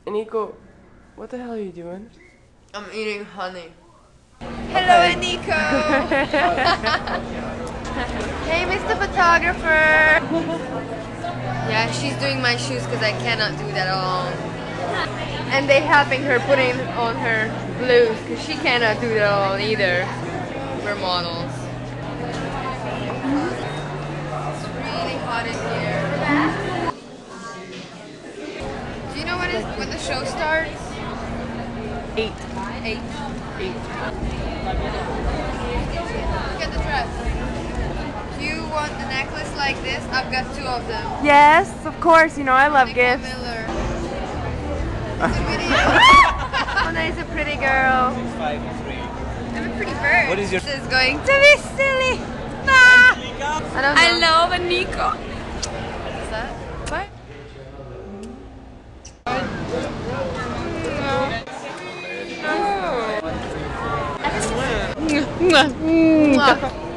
Eniko, what the hell are you doing? I'm eating honey. Hello, Eniko! Hey, Mr. Photographer! Yeah, she's doing my shoes because I cannot do that alone. And they helping her putting on her blues because she cannot do that alone either. We're models. It's really hot in here. Do you know when the show starts? 8. 8. 8. Look at the dress. Do you want a necklace like this? I've got 2 of them. Yes, of course. You know I love gifts. Miller. It's a video. Mona is a pretty girl. 653. I'm a pretty bird. What is your? This is going to be silly. Ah! I don't know. I love Eniko. What's that? What? Mwah.